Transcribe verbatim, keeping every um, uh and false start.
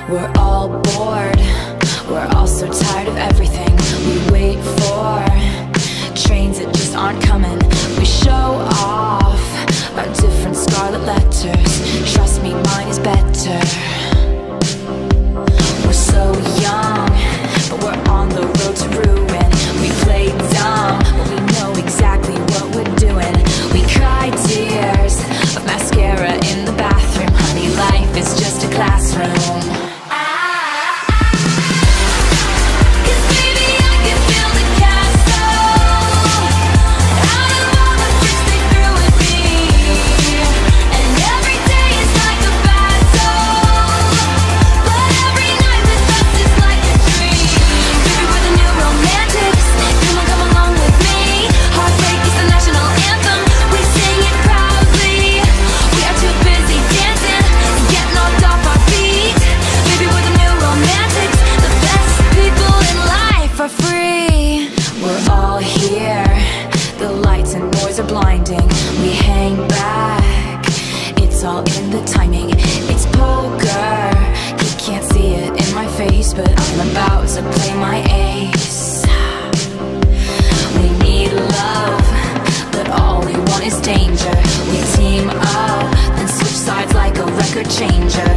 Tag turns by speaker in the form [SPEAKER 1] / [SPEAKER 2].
[SPEAKER 1] We're all bored, we're all so tired of everything. We wait for trains that just aren't coming. We show off our different scarlet letters. Trust me, mine is better. We're so young, but we're on the road to ruin. We play dumb, but we know exactly what we're doing. We cry tears of mascara in the bathroom. Honey, life is just a classroom. Blinding, we hang back. It's all in the timing. It's poker. You can't see it in my face, but I'm about to play my ace. We need love, but all we want is danger. We team up, then switch sides like a record changer.